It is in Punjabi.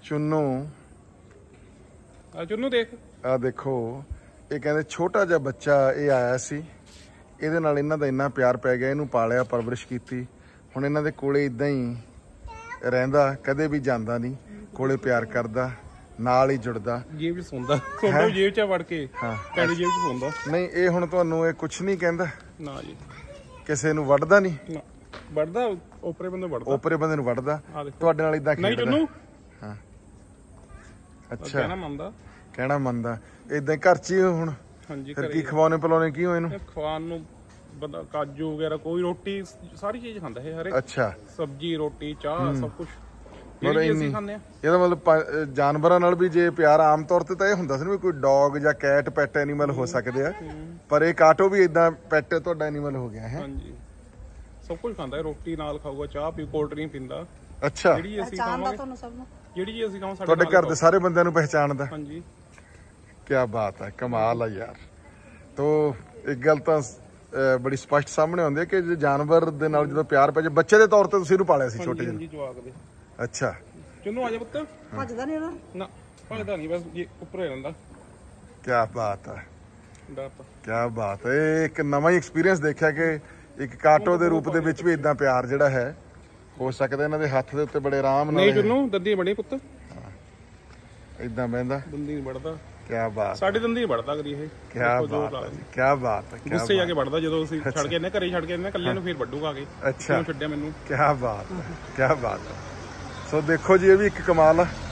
ਚੁੰਨੂ ਚੁੰਨੂ ਦੇਖ ਆ ਦੇਖੋ, ਇਹ ਕਹਿੰਦੇ ਛੋਟਾ ਜਿਹਾ ਬੱਚਾ ਇਹ ਆਇਆ ਸੀ, ਇਹਦੇ ਨਾਲ ਇਹਨਾਂ ਦਾ ਇੰਨਾ ਪਿਆਰ ਪੈ ਗਿਆ, ਇਹਨੂੰ ਪਾਲਿਆ ਪਰਵਰਿਸ਼ ਕੀਤੀ। ਹੁਣ ਇਹਨਾਂ ਦੇ ਕੋਲੇ ਇਦਾਂ ਹੀ ਰਹਿੰਦਾ, ਕਦੇ ਵੀ ਜਾਂਦਾ ਨਹੀਂ, ਕੋਲੇ ਪਿਆਰ ਕਰਦਾ, ਨਾਲ ਹੀ ਜੁੜਦਾ। ਜੇਬ 'ਚ ਸੌਂਦਾ, ਛੋਟਾ ਜੇਬ 'ਚ ਵੜ ਕੇ ਪੈੜੀ ਜੇਬ 'ਚ ਸੌਂਦਾ। ਨਹੀਂ ਇਹ ਹੁਣ ਤੁਹਾਨੂੰ ਇਹ ਕੁਛ ਨਹੀਂ ਕਹਿੰਦਾ ਨਾ ਜੀ, ਕਿਸੇ ਨੂੰ ਵੱਢਦਾ ਨਹੀਂ? ਨਾ ਵੱਢਦਾ, ਓਪਰੇ ਬੰਦੇ ਵੱਢਦਾ, ਓਪਰੇ ਬੰਦੇ ਨੂੰ ਵੱਢਦਾ। ਤੁਹਾਡੇ ਨਾਲ ਇਦਾਂ ਨਹੀਂ ਚੁੰਨੂ? ਹਾਂ ਅੱਛਾ, ਕਹਿਣਾ ਮੰਨਦਾ। ਇਦਾਂ ਘਰ 'ਚ ਹੀ ਹੁਣ? ਹਾਂਜੀ। ਫਿਰ ਕੀ ਖਵਾਉਣੇ ਪਿਲਾਉਣੇ ਕੀ ਹੋ ਇਹਨੂੰ? ਖਵਾਉਣ ਨੂੰ ਬੰਦਾ ਕਾਜੂ ਵਗੈਰਾ, ਕੋਈ ਰੋਟੀ ਸਾਰੀ ਚੀਜ਼ ਖਾਂਦਾ ਹੈ ਹਰ ਇੱਕ। ਅੱਛਾ, ਸਬਜ਼ੀ ਰੋਟੀ ਚਾਹ ਸਭ ਕੁਝ ਅਸੀਂ ਖਾਂਦੇ ਆ। ਇਹਦਾ ਮਤਲਬ ਜਾਨਵਰਾਂ ਨਾਲ ਵੀ ਜੇ ਪਿਆਰ ਆਮ ਤੌਰ ਤੇ ਤਾਂ ਇਹ ਹੁੰਦਾ ਸੀ ਵੀ ਕੋਈ ਡੌਗ ਜਾਂ ਕੈਟ ਪੈਟ ਐਨੀਮਲ ਹੋ ਸਕਦੇ ਆ, ਪਰ ਇਹ ਕਾਟੋ ਵੀ ਇਦਾਂ ਪੈਟ ਤੁਹਾਡਾ ਐਨੀਮਲ ਹੋ ਗਿਆ ਹੈ। ਹਾਂਜੀ, ਸਭ ਕੁਝ ਖਾਂਦਾ ਹੈ, ਰੋਟੀ ਨਾਲ ਖਾਊਗਾ, ਚਾਹ ਪੀ, ਕੋਲਡ ਡਰਿੰਕ ਪੀਂਦਾ। ਅੱਛਾ, ਜਿਹੜੀ ਅਸੀਂ ਖਾਵਾਂਗੇ, ਜਿਹੜੀ ਚੀਜ਼ ਅਸੀਂ ਖਾਵਾਂ ਤੁਹਾਡੇ ਘਰ ਦੇ ਸਾਰੇ ਬੰਦਿਆਂ ਨੂੰ ਪਹਿਚਾਣਦਾ। ਹਾਂਜੀ, ਕੀ ਬਾਤ ਹੈ, ਕਮਾਲ ਆ ਯਾਰ। ਤੋ ਇੱਕ ਗੱਲ ਤਾਂ ਬੜੀ ਸਪਸ਼ਟ ਸਾਹਮਣੇ ਆਉਂਦੀ ਹੈ ਕਿ ਜੇ ਜਾਨਵਰ ਦੇ ਨਾਲ ਜਦੋਂ ਪਿਆਰ ਪੈ ਜਾਏ, ਬੱਚੇ ਦੇ ਤੌਰ ਤੇ ਤੁਸੀਂ ਇਹਨੂੰ ਪਾਲਿਆ ਸੀ ਛੋਟੇ ਜਿਹੇ? ਜਵਾਕ ਦੇ। ਅੱਛਾ, ਚੁੰਨੂ ਆ ਜਾ ਪੁੱਤ। ਭੱਜਦਾ ਨਹੀਂ ਨਾ, ਭੱਜਦਾ ਨਹੀਂ, ਬਸ ਉੱਪਰ ਹੀ ਰਹਿੰਦਾ। ਕੀ ਬਾਤ ਹੈ, ਡਰਦਾ। ਕੀ ਬਾਤ ਹੈ। ਇੱਕ ਨਵਾਂ ਹੀ ਐਕਸਪੀਰੀਅੰਸ ਦੇਖਿਆ ਕਿ ਇੱਕ ਕਾਟੋ ਦੇ ਰੂਪ ਦੇ ਵਿੱਚ ਵੀ ਇਦਾਂ ਪਿਆਰ ਜਿਹੜਾ ਹੈ ਹੋ ਸਕਦਾ। ਇਹਨਾਂ ਦੇ ਹੱਥ ਦੇ ਉੱਤੇ ਬੜੇ ਆਰਾਮ ਨਾਲ। ਨਹੀਂ ਚੁੰਨੂ, ਦੰਦੀ ਬੜੀ ਪੁੱਤ, ਇਦਾਂ ਬਹਿੰਦਾ, ਦੰਦੀ ਨਹੀਂ ਵੜਦਾ। ਕੀ ਬਾਤ, ਸਾਡੀ ਦੰਦੀ ਨਹੀਂ ਵੜਦਾ ਕਦੀ ਇਹ। ਕੀ ਬਾਤ ਹੈ, ਕੀ ਬਾਤ ਹੈ। ਗੁੱਸੇ ਜਾ ਕੇ ਵੜਦਾ ਜਦੋਂ ਅਸੀਂ ਛੱਡ ਕੇ ਇਹਨੇ ਘਰੇ ਛੱਡ ਕੇ ਇਹਨੇ ਕੱਲੇ ਨੂੰ, ਫਿਰ ਵੱਢੂਗਾ ਆ ਕੇ। ਅੱਛਾ, ਛੱਡਿਆ ਮੈਨੂੰ। ਕੀ ਬਾਤ ਹੈ, ਕੀ ਬਾਤ ਹੈ। ਸੋ ਦੇਖੋ ਜੀ, ਇਹ ਵੀ ਇੱਕ ਕਮਾਲ ਆ।